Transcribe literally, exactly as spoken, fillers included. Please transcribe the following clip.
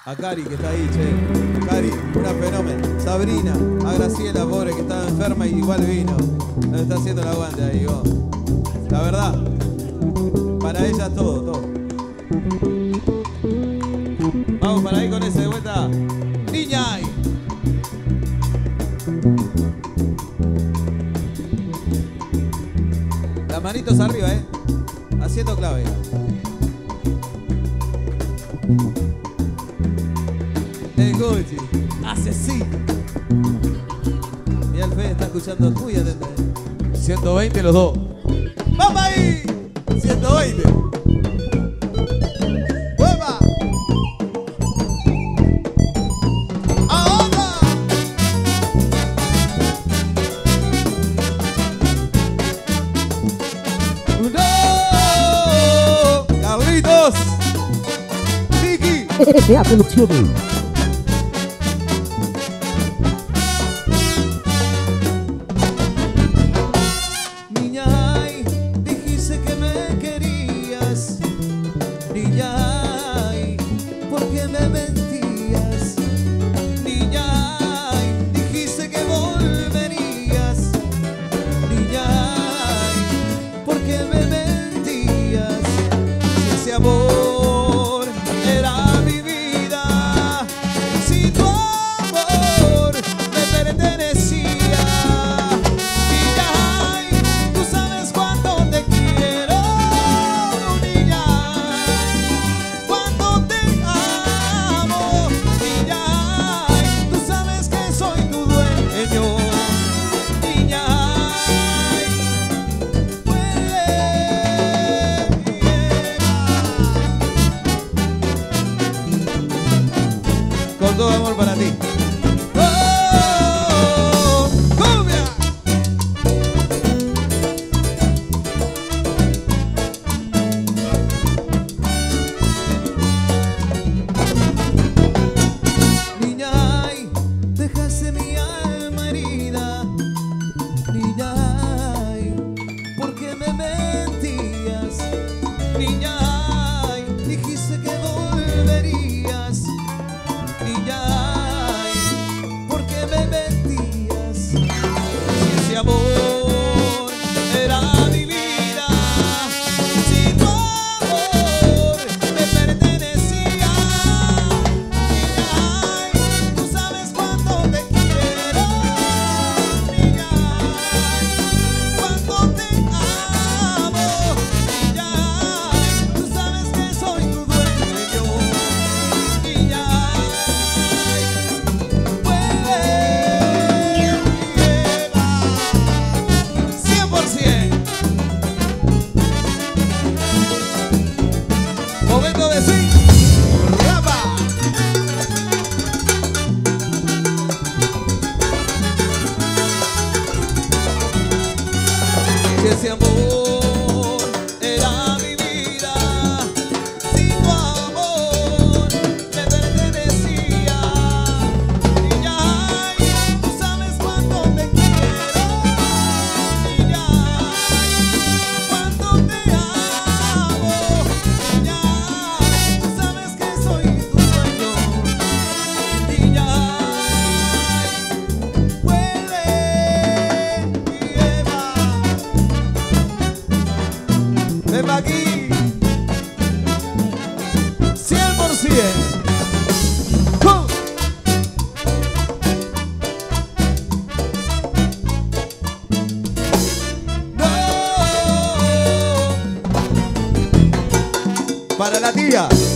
A Cari que está ahí, che. Cari, una fenómeno. Sabrina, a Graciela, pobre, que estaba enferma y igual vino. Nos está haciendo el aguante ahí, vos. La verdad, para ella todo, todo. Vamos para ahí con ese de vuelta. Niña. Las manitos arriba, eh. Haciendo clave. El Gucci hace así. Y el Fede está escuchando muy atento. ciento veinte los dos. ¡Vamos ahí! ciento veinte. ¡Hueva! ¡Ahora! ¡No! ¡Carlitos! ¡Tiki! S A Producciones. Con todo amor para ti. ¡Oh! ¡Cumbia! Niña, ay, dejaste mi alma herida. Niña, ay, ¿por qué me mentías? Niña, ay, dijiste que volverías. Niña, ay, ¿por qué me mentías? Si ese amor era mi vida, si tu amor me pertenecía. Niña, ay, tú sabes cuánto te quiero. Niña, ay, cuánto te amo. Niña, ay, tú sabes que soy tu dueño. Niña, momento de sí, rapa. Si ese amor era mi vida, si tu amor me pertenecía. Niña, ay, tú sabes cuánto te quiero. Niña, ay, cuánto te amo. Niña, tú sabes que soy tu dueño. Niña, huele y Eva. Ven pa' aquí. cien por cien. ¡Cum! ¡No! Para la tía.